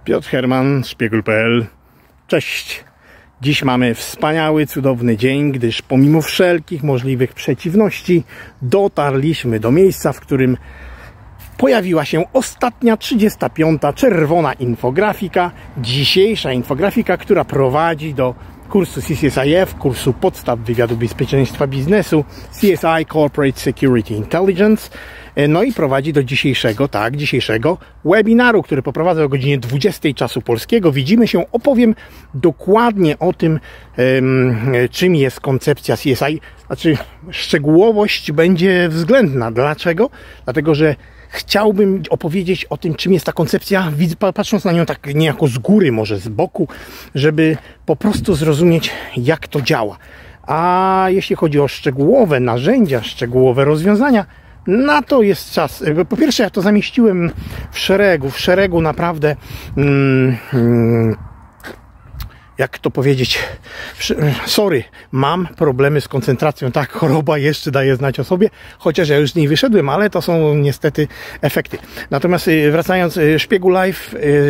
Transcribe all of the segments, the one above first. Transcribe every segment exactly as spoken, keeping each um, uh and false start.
Piotr Herman, szpiegul kropka p l. Cześć! Dziś mamy wspaniały, cudowny dzień, gdyż pomimo wszelkich możliwych przeciwności dotarliśmy do miejsca, w którym pojawiła się ostatnia, trzydziesta piąta czerwona infografika. Dzisiejsza infografika, która prowadzi do kursu C C S I F, kursu podstaw wywiadu bezpieczeństwa biznesu, C S I Corporate Security Intelligence. No i prowadzi do dzisiejszego, tak, dzisiejszego webinaru, który poprowadzę o godzinie dwudziestej czasu polskiego. Widzimy się, opowiem dokładnie o tym, um, czym jest koncepcja C S I. Znaczy, szczegółowość będzie względna. Dlaczego? Dlatego, że chciałbym opowiedzieć o tym, czym jest ta koncepcja, patrząc na nią tak niejako z góry, może z boku, żeby po prostu zrozumieć, jak to działa. A jeśli chodzi o szczegółowe narzędzia, szczegółowe rozwiązania, na to jest czas. Po pierwsze, ja to zamieściłem w szeregu, w szeregu naprawdę, mm, mm, jak to powiedzieć, sorry, mam problemy z koncentracją, tak, choroba jeszcze daje znać o sobie, chociaż ja już z niej wyszedłem, ale to są niestety efekty. Natomiast wracając, Szpiegu Live,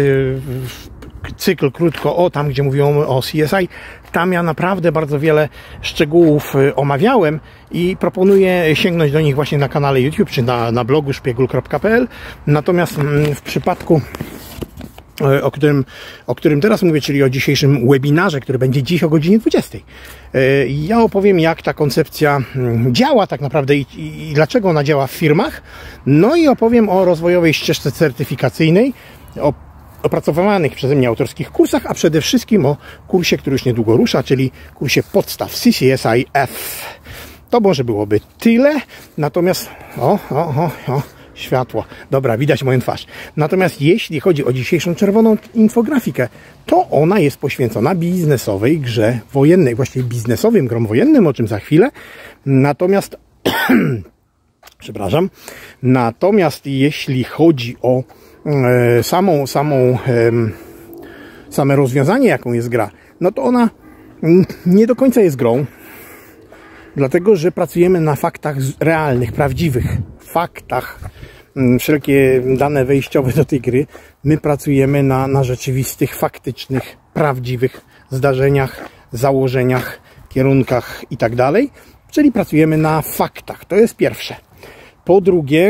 cykl krótko o, tam gdzie mówiłem o C S I, tam ja naprawdę bardzo wiele szczegółów omawiałem i proponuję sięgnąć do nich właśnie na kanale YouTube czy na, na blogu szpiegul kropka p l. Natomiast w przypadku, o którym, o którym teraz mówię, czyli o dzisiejszym webinarze, który będzie dziś o godzinie dwudziestej, ja opowiem, jak ta koncepcja działa tak naprawdę i, i, i dlaczego ona działa w firmach. No i opowiem o rozwojowej ścieżce certyfikacyjnej, o opracowanych przeze mnie autorskich kursach, a przede wszystkim o kursie, który już niedługo rusza, czyli kursie podstaw C C S I F. To może byłoby tyle, natomiast o, o, o, o, światło. Dobra, widać moją twarz. Natomiast jeśli chodzi o dzisiejszą czerwoną infografikę, to ona jest poświęcona biznesowej grze wojennej, właściwie biznesowym grom wojennym, o czym za chwilę. Natomiast przepraszam. Natomiast jeśli chodzi o e, samą, samą e, same rozwiązanie, jaką jest gra, no to ona nie do końca jest grą, dlatego że pracujemy na faktach realnych, prawdziwych faktach. Wszelkie dane wejściowe do tej gry, my pracujemy na, na rzeczywistych, faktycznych, prawdziwych zdarzeniach, założeniach, kierunkach i tak dalej. Czyli pracujemy na faktach. To jest pierwsze. Po drugie,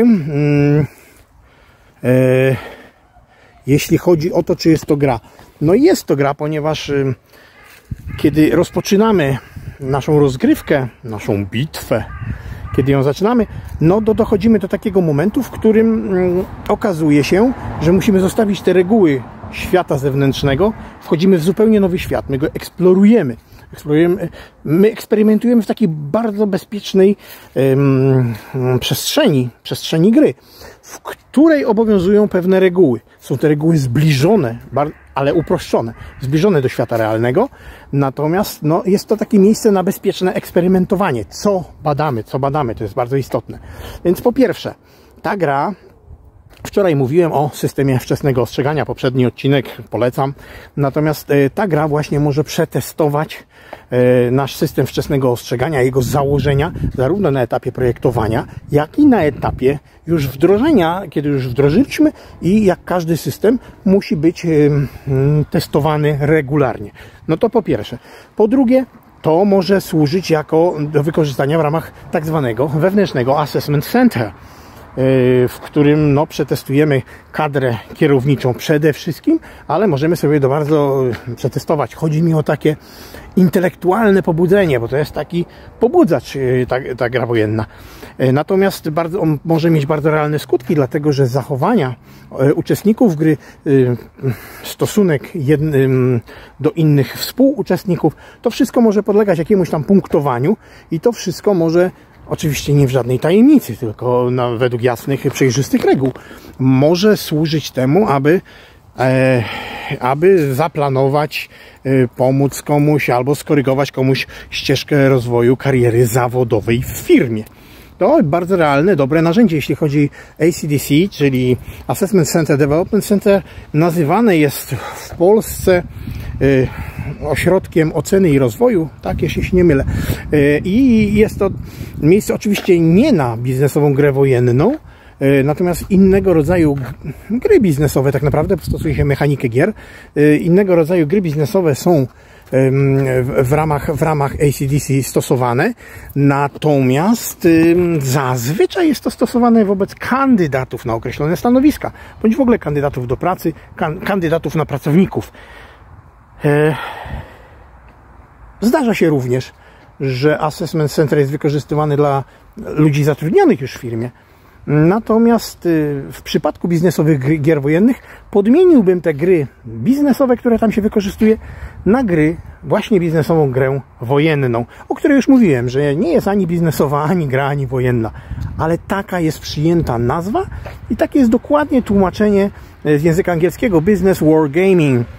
e, jeśli chodzi o to, czy jest to gra. No jest to gra, ponieważ e, kiedy rozpoczynamy naszą rozgrywkę, naszą bitwę, kiedy ją zaczynamy, no to dochodzimy do takiego momentu, w którym mm, okazuje się, że musimy zostawić te reguły świata zewnętrznego, wchodzimy w zupełnie nowy świat, my go eksplorujemy. eksplorujemy my eksperymentujemy w takiej bardzo bezpiecznej um, przestrzeni, przestrzeni gry, w której obowiązują pewne reguły. Są te reguły zbliżone, ale uproszczone, zbliżone do świata realnego, natomiast no, jest to takie miejsce na bezpieczne eksperymentowanie. Co badamy, co badamy, to jest bardzo istotne. Więc po pierwsze, ta gra, wczoraj mówiłem o systemie wczesnego ostrzegania, poprzedni odcinek polecam, natomiast ta gra właśnie może przetestować nasz system wczesnego ostrzegania, jego założenia, zarówno na etapie projektowania, jak i na etapie już wdrożenia, kiedy już wdrożyliśmy i jak każdy system musi być testowany regularnie. No to po pierwsze. Po drugie, to może służyć jako do wykorzystania w ramach tak zwanego wewnętrznego Assessment Center, w którym no, przetestujemy kadrę kierowniczą przede wszystkim, ale możemy sobie to bardzo przetestować. Chodzi mi o takie intelektualne pobudzenie, bo to jest taki pobudzacz, ta, ta gra wojenna. Natomiast bardzo, on może mieć bardzo realne skutki, dlatego że zachowania uczestników gry, stosunek jednym do innych współuczestników, to wszystko może podlegać jakiemuś tam punktowaniu i to wszystko może, oczywiście nie w żadnej tajemnicy, tylko na, według jasnych, przejrzystych reguł, może służyć temu, aby, e, aby zaplanować, e, pomóc komuś albo skorygować komuś ścieżkę rozwoju kariery zawodowej w firmie. To bardzo realne, dobre narzędzie, jeśli chodzi o A C D C, czyli Assessment Center Development Center. Nazywane jest w Polsce y, ośrodkiem oceny i rozwoju, tak, jeśli się nie mylę. Y, I jest to miejsce oczywiście nie na biznesową grę wojenną, Natomiast innego rodzaju gry biznesowe, tak naprawdę stosuje się mechanikę gier, innego rodzaju gry biznesowe są w ramach, w ramach A C D C stosowane, natomiast zazwyczaj jest to stosowane wobec kandydatów na określone stanowiska, bądź w ogóle kandydatów do pracy, kandydatów na pracowników. Zdarza się również, że Assessment Center jest wykorzystywany dla ludzi zatrudnionych już w firmie. Natomiast w przypadku biznesowych gier wojennych podmieniłbym te gry biznesowe, które tam się wykorzystuje, na gry, właśnie biznesową grę wojenną, o której już mówiłem, że nie jest ani biznesowa, ani gra, ani wojenna, ale taka jest przyjęta nazwa i takie jest dokładnie tłumaczenie z języka angielskiego Business Wargaming.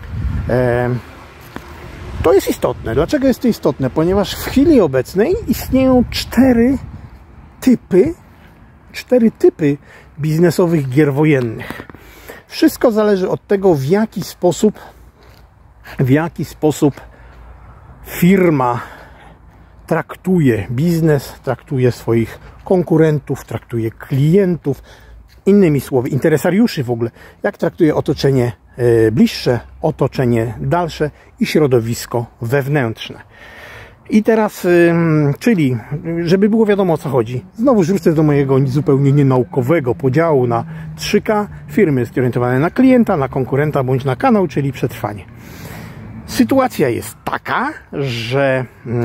To jest istotne. Dlaczego jest to istotne? Ponieważ w chwili obecnej istnieją cztery typy cztery typy biznesowych gier wojennych. Wszystko zależy od tego, w jaki sposób w jaki sposób firma traktuje biznes, traktuje swoich konkurentów, traktuje klientów, innymi słowy, interesariuszy w ogóle, jak traktuje otoczenie bliższe, otoczenie dalsze i środowisko wewnętrzne. I teraz, czyli, żeby było wiadomo, o co chodzi, znowu wrócę do mojego zupełnie nienaukowego podziału na trzy K. Firmy zorientowane na klienta, na konkurenta bądź na kanał, czyli przetrwanie. Sytuacja jest taka, że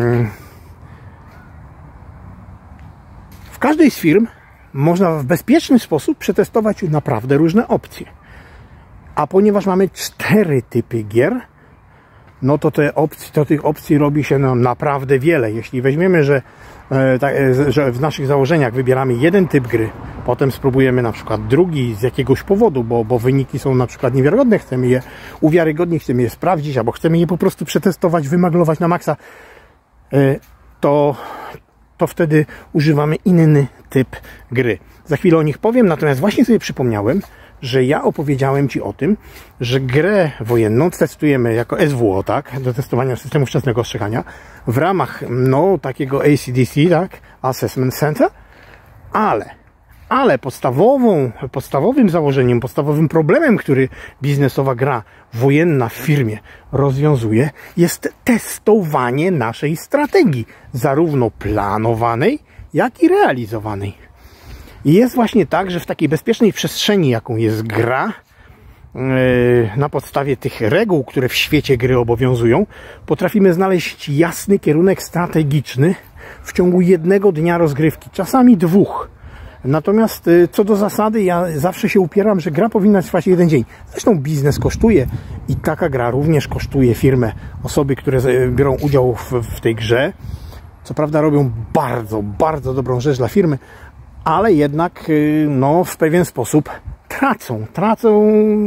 w każdej z firm można w bezpieczny sposób przetestować naprawdę różne opcje. A ponieważ mamy cztery typy gier, no to, te opcje, to tych opcji robi się no naprawdę wiele. Jeśli weźmiemy, że, e, tak, e, że w naszych założeniach wybieramy jeden typ gry, potem spróbujemy na przykład drugi z jakiegoś powodu, bo, bo wyniki są na przykład niewiarygodne, chcemy je uwiarygodnić, chcemy je sprawdzić, albo chcemy je po prostu przetestować, wymaglować na maksa, e, to, to wtedy używamy inny typ gry. Za chwilę o nich powiem, natomiast właśnie sobie przypomniałem, że ja opowiedziałem Ci o tym, że grę wojenną testujemy jako S W O, tak, do testowania systemu wczesnego ostrzegania w ramach, no, takiego A C D C, tak, Assessment Center, ale, ale podstawową, podstawowym założeniem, podstawowym problemem, który biznesowa gra wojenna w firmie rozwiązuje, jest testowanie naszej strategii, zarówno planowanej, jak i realizowanej. I jest właśnie tak, że w takiej bezpiecznej przestrzeni, jaką jest gra, na podstawie tych reguł, które w świecie gry obowiązują, potrafimy znaleźć jasny kierunek strategiczny w ciągu jednego dnia rozgrywki, czasami dwóch. Natomiast co do zasady, ja zawsze się upieram, że gra powinna trwać jeden dzień. Zresztą biznes kosztuje i taka gra również kosztuje firmę. Osoby, które biorą udział w, w tej grze, co prawda robią bardzo, bardzo dobrą rzecz dla firmy, ale jednak no, w pewien sposób tracą. Tracą,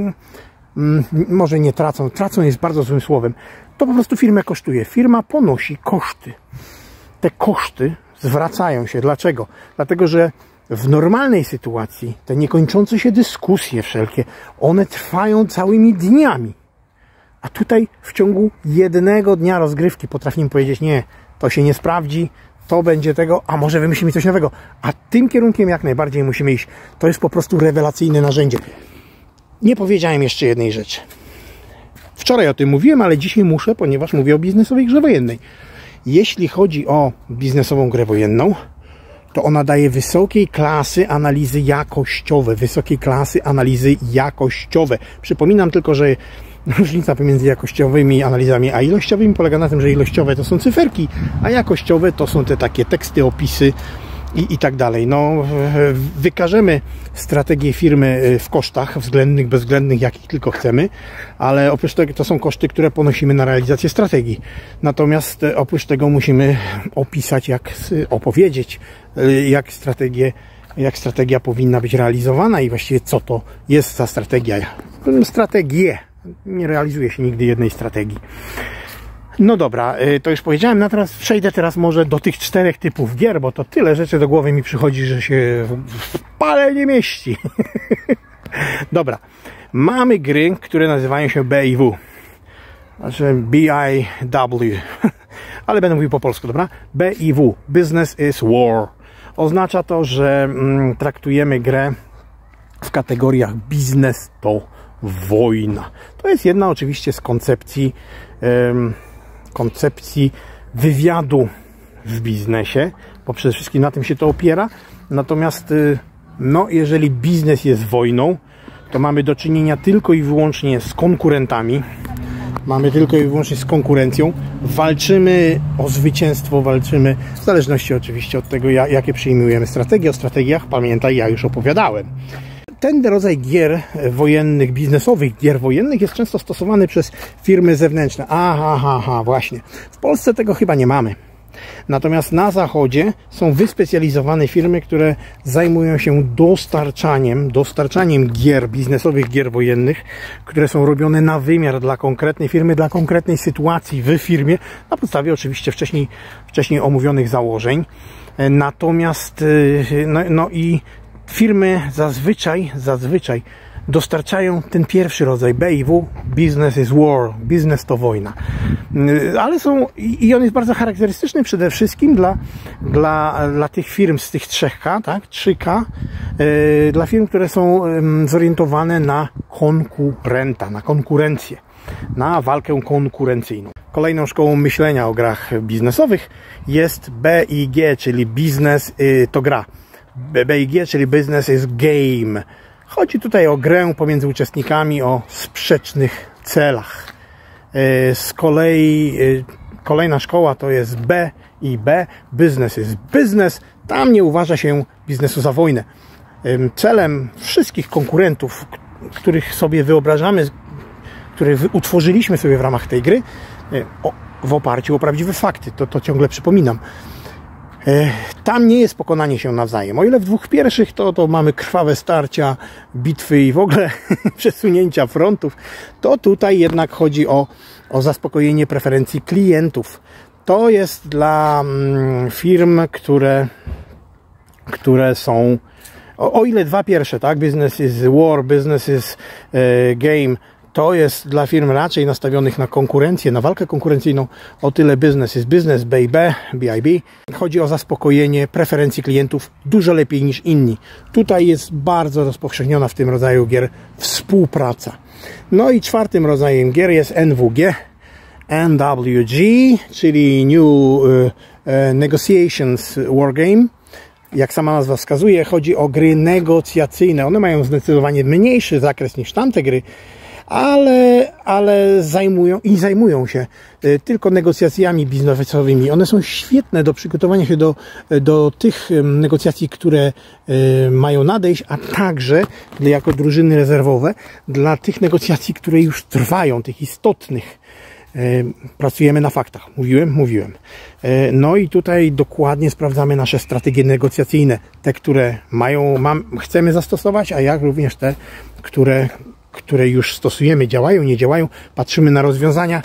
może nie tracą, tracą jest bardzo złym słowem. To po prostu firmę kosztuje. Firma ponosi koszty. Te koszty zwracają się. Dlaczego? Dlatego, że w normalnej sytuacji te niekończące się dyskusje wszelkie, one trwają całymi dniami. A tutaj w ciągu jednego dnia rozgrywki potrafimy powiedzieć, nie, to się nie sprawdzi, to będzie tego, a może wymyślimy coś nowego. A tym kierunkiem jak najbardziej musimy iść. To jest po prostu rewelacyjne narzędzie. Nie powiedziałem jeszcze jednej rzeczy. Wczoraj o tym mówiłem, ale dzisiaj muszę, ponieważ mówię o biznesowej grze wojennej. Jeśli chodzi o biznesową grę wojenną, to ona daje wysokiej klasy analizy jakościowe. Wysokiej klasy analizy jakościowe. Przypominam tylko, że różnica pomiędzy jakościowymi analizami a ilościowymi polega na tym, że ilościowe to są cyferki, a jakościowe to są te takie teksty, opisy i, i tak dalej. No, wykażemy strategię firmy w kosztach względnych, bezwzględnych, jakich tylko chcemy, ale oprócz tego to są koszty, które ponosimy na realizację strategii. Natomiast oprócz tego musimy opisać, jak opowiedzieć, jak strategię, jak strategia powinna być realizowana i właściwie co to jest za strategia. Strategie. Nie realizuje się nigdy jednej strategii. No dobra, to już powiedziałem, natomiast przejdę teraz może do tych czterech typów gier, bo to tyle rzeczy do głowy mi przychodzi, że się w pale nie mieści. Dobra, mamy gry, które nazywają się B I W. Znaczy B I W. Ale będę mówił po polsku, dobra? B I W. Business is War. Oznacza to, że mm, traktujemy grę w kategoriach biznes to wojna. To jest jedna oczywiście z koncepcji, um, koncepcji wywiadu w biznesie, bo przede wszystkim na tym się to opiera. Natomiast no, jeżeli biznes jest wojną, to mamy do czynienia tylko i wyłącznie z konkurentami. Mamy tylko i wyłącznie z konkurencją. Walczymy o zwycięstwo, walczymy w zależności oczywiście od tego, jakie przyjmujemy strategie. O strategiach, pamiętaj, ja już opowiadałem. Ten rodzaj gier wojennych, biznesowych gier wojennych jest często stosowany przez firmy zewnętrzne. Aha, aha, aha, właśnie. W Polsce tego chyba nie mamy. Natomiast na zachodzie są wyspecjalizowane firmy, które zajmują się dostarczaniem, dostarczaniem gier, biznesowych gier wojennych, które są robione na wymiar dla konkretnej firmy, dla konkretnej sytuacji w firmie, na podstawie oczywiście wcześniej, wcześniej omówionych założeń. Natomiast no, no i firmy zazwyczaj, zazwyczaj dostarczają ten pierwszy rodzaj B I W, Business is War, biznes to wojna. Ale są, i on jest bardzo charakterystyczny przede wszystkim dla, dla, dla tych firm z tych trzech K, tak, trzy K, yy, dla firm, które są yy, zorientowane na konkurenta, na konkurencję, na walkę konkurencyjną. Kolejną szkołą myślenia o grach biznesowych jest B I G, czyli biznes yy, to gra. B I G, czyli business is game. Chodzi tutaj o grę pomiędzy uczestnikami o sprzecznych celach. Z kolei kolejna szkoła to jest B I B, business is business. Tam nie uważa się biznesu za wojnę. Celem wszystkich konkurentów, których sobie wyobrażamy, które utworzyliśmy sobie w ramach tej gry, w oparciu o prawdziwe fakty, to, to ciągle przypominam. Tam nie jest pokonanie się nawzajem. O ile w dwóch pierwszych to, to mamy krwawe starcia, bitwy i w ogóle przesunięcia frontów, to tutaj jednak chodzi o, o zaspokojenie preferencji klientów. To jest dla mm, firm, które, które są, o, o ile dwa pierwsze, tak, business is war, business is e, game, to jest dla firm raczej nastawionych na konkurencję, na walkę konkurencyjną, o tyle business is business, B I B, B I B. Chodzi o zaspokojenie preferencji klientów dużo lepiej niż inni. Tutaj jest bardzo rozpowszechniona w tym rodzaju gier współpraca. No i czwartym rodzajem gier jest N W G, N W G, czyli New uh, uh, Negotiations Wargame. Jak sama nazwa wskazuje, chodzi o gry negocjacyjne. One mają zdecydowanie mniejszy zakres niż tamte gry, ale, ale zajmują i zajmują się tylko negocjacjami biznesowymi. One są świetne do przygotowania się do, do tych negocjacji, które mają nadejść, a także jako drużyny rezerwowe dla tych negocjacji, które już trwają, tych istotnych. Pracujemy na faktach. Mówiłem? Mówiłem. No i tutaj dokładnie sprawdzamy nasze strategie negocjacyjne. Te, które mają, mam, chcemy zastosować, a jak również te, które które już stosujemy, działają, nie działają, patrzymy na rozwiązania.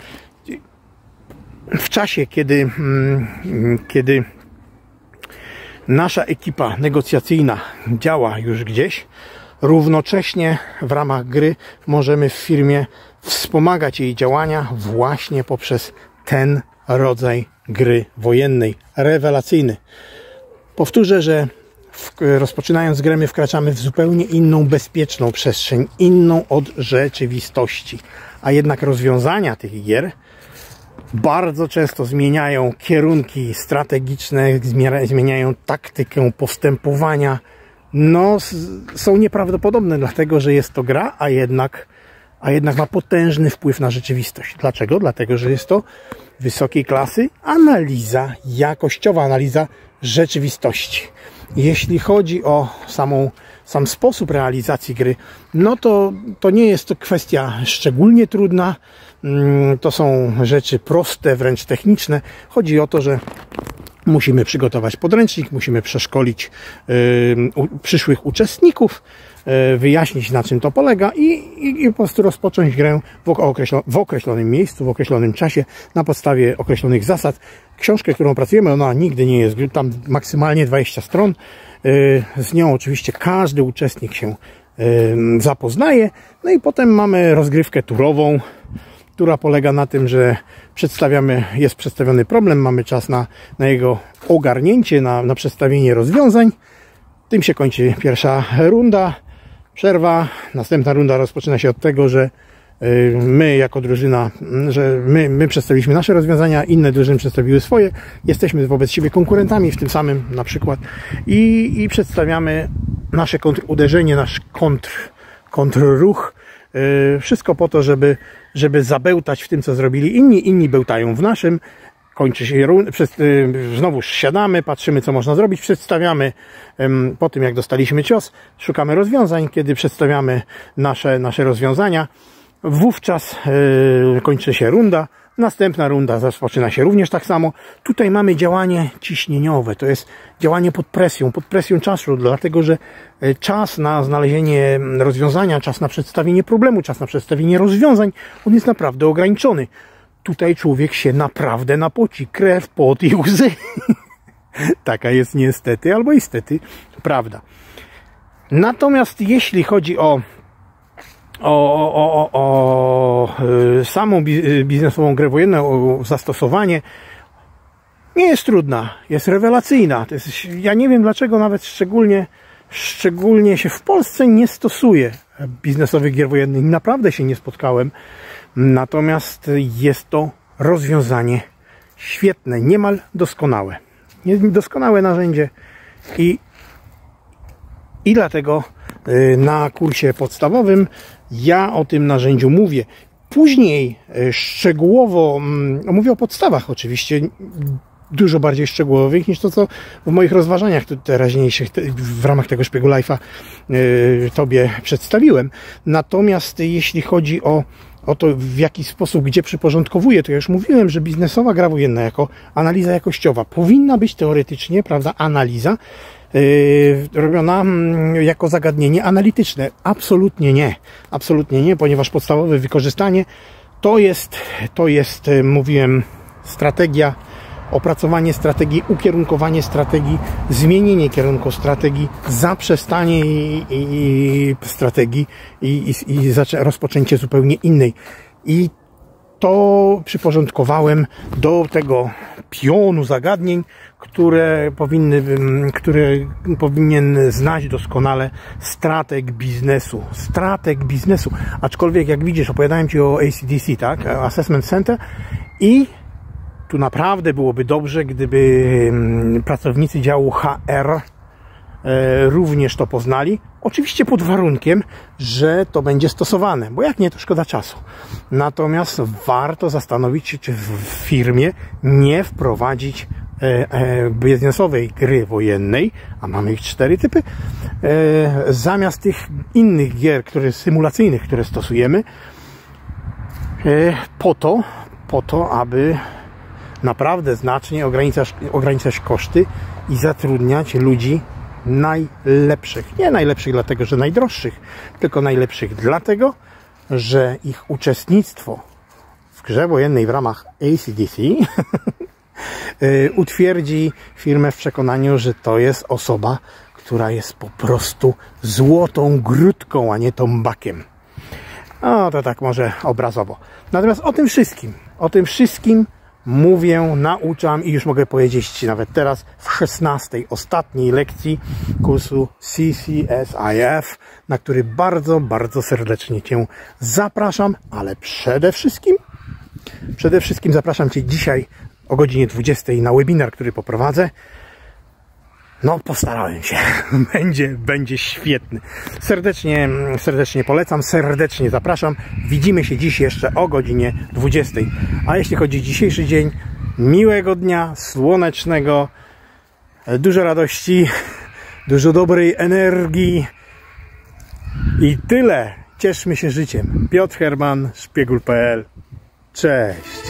W czasie, kiedy, kiedy nasza ekipa negocjacyjna działa już gdzieś, równocześnie w ramach gry możemy w firmie wspomagać jej działania właśnie poprzez ten rodzaj gry wojennej, rewelacyjny. Powtórzę, że rozpoczynając grę, my wkraczamy w zupełnie inną, bezpieczną przestrzeń, inną od rzeczywistości. A jednak rozwiązania tych gier bardzo często zmieniają kierunki strategiczne, zmieniają taktykę postępowania. No, są nieprawdopodobne, dlatego że jest to gra, a jednak, a jednak ma potężny wpływ na rzeczywistość. Dlaczego? Dlatego, że jest to wysokiej klasy analiza jakościowa, analiza rzeczywistości. Jeśli chodzi o samą, sam sposób realizacji gry, no to, to nie jest to kwestia szczególnie trudna. To są rzeczy proste, wręcz techniczne. Chodzi o to, że musimy przygotować podręcznik, musimy przeszkolić y, u, przyszłych uczestników, y, wyjaśnić, na czym to polega i, i, i po prostu rozpocząć grę w, określo, w określonym miejscu, w określonym czasie, na podstawie określonych zasad. Książkę, którą pracujemy, ona nigdy nie jest, tam maksymalnie dwadzieścia stron. Y, z nią oczywiście każdy uczestnik się y, zapoznaje. No i potem mamy rozgrywkę turową, która polega na tym, że przedstawiamy, jest przedstawiony problem, mamy czas na, na jego ogarnięcie, na, na przedstawienie rozwiązań. Tym się kończy pierwsza runda. Przerwa. Następna runda rozpoczyna się od tego, że my jako drużyna, że my, my przedstawiliśmy nasze rozwiązania, inne drużyny przedstawiły swoje, jesteśmy wobec siebie konkurentami w tym samym na przykład i, i przedstawiamy nasze kontruderzenie, nasz kontr, kontrruch, yy, wszystko po to, żeby, żeby zabełtać w tym, co zrobili inni, inni bełtają w naszym, kończy się, yy, znowu siadamy, patrzymy, co można zrobić, przedstawiamy yy, po tym, jak dostaliśmy cios, szukamy rozwiązań, kiedy przedstawiamy nasze, nasze rozwiązania. Wówczas yy, kończy się runda, następna runda rozpoczyna się również tak samo. Tutaj mamy działanie ciśnieniowe, to jest działanie pod presją, pod presją czasu, dlatego że czas na znalezienie rozwiązania, czas na przedstawienie problemu, czas na przedstawienie rozwiązań, on jest naprawdę ograniczony. Tutaj człowiek się naprawdę napoci, krew, pot i łzy. Taka jest niestety albo istety prawda. Natomiast jeśli chodzi o O, o, o, o samą biznesową grę wojenną, o zastosowanie, nie jest trudna, jest rewelacyjna. To jest, ja nie wiem dlaczego nawet szczególnie, szczególnie się w Polsce nie stosuje biznesowych gier wojennych. Naprawdę się nie spotkałem. Natomiast jest to rozwiązanie świetne, niemal doskonałe. Doskonałe narzędzie i, i dlatego na kursie podstawowym ja o tym narzędziu mówię. Później szczegółowo, mówię o podstawach oczywiście, dużo bardziej szczegółowych niż to, co w moich rozważaniach teraźniejszych w ramach tego Szpiegu Life'a Tobie przedstawiłem. Natomiast jeśli chodzi o, o to, w jaki sposób, gdzie przyporządkowuję, to ja już mówiłem, że biznesowa gra wojenna jako analiza jakościowa powinna być teoretycznie, prawda, analiza Yy, robiona jako zagadnienie analityczne. Absolutnie nie. Absolutnie nie, ponieważ podstawowe wykorzystanie to jest, to jest, mówiłem, strategia, opracowanie strategii, ukierunkowanie strategii, zmienienie kierunku strategii, zaprzestanie i, i, i strategii i, i, i rozpoczęcie zupełnie innej. I to przyporządkowałem do tego pionu zagadnień, które powinny, które powinien znać doskonale strateg biznesu. Strateg biznesu. Aczkolwiek, jak widzisz, opowiadałem Ci o A C D C, tak? Assessment Center, i tu naprawdę byłoby dobrze, gdyby pracownicy działu H R również to poznali. Oczywiście pod warunkiem, że to będzie stosowane, bo jak nie, to szkoda czasu. Natomiast warto zastanowić się, czy w firmie nie wprowadzić biznesowej gry wojennej, a mamy ich cztery typy, zamiast tych innych gier, które symulacyjnych, które stosujemy, po to, po to, aby naprawdę znacznie ograniczać, ograniczać koszty i zatrudniać ludzi najlepszych. Nie najlepszych dlatego, że najdroższych, tylko najlepszych dlatego, że ich uczestnictwo w grze wojennej w ramach A C D C utwierdzi firmę w przekonaniu, że to jest osoba, która jest po prostu złotą grudką, a nie tombakiem. No to tak może obrazowo. Natomiast o tym wszystkim, o tym wszystkim mówię, nauczam i już mogę powiedzieć nawet teraz w szesnastej, ostatniej lekcji kursu C C S I F, na który bardzo, bardzo serdecznie Cię zapraszam, ale przede wszystkim, przede wszystkim zapraszam Cię dzisiaj o godzinie dwudziestej na webinar, który poprowadzę. No, postarałem się. Będzie, będzie świetny. Serdecznie, serdecznie polecam, serdecznie zapraszam. Widzimy się dziś jeszcze o godzinie dwudziestej. A jeśli chodzi o dzisiejszy dzień, miłego dnia, słonecznego, dużo radości, dużo dobrej energii i tyle. Cieszmy się życiem. Piotr Herman, Szpiegul kropka p l. Cześć.